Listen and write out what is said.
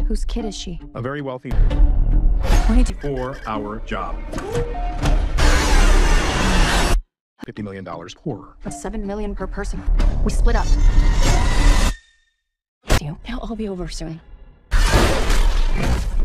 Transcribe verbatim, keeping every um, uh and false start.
Whose kid is she? A very wealthy twenty-four hour job. fifty million dollars poorer. That's seven million per person. We split up. You. It'll all be over soon.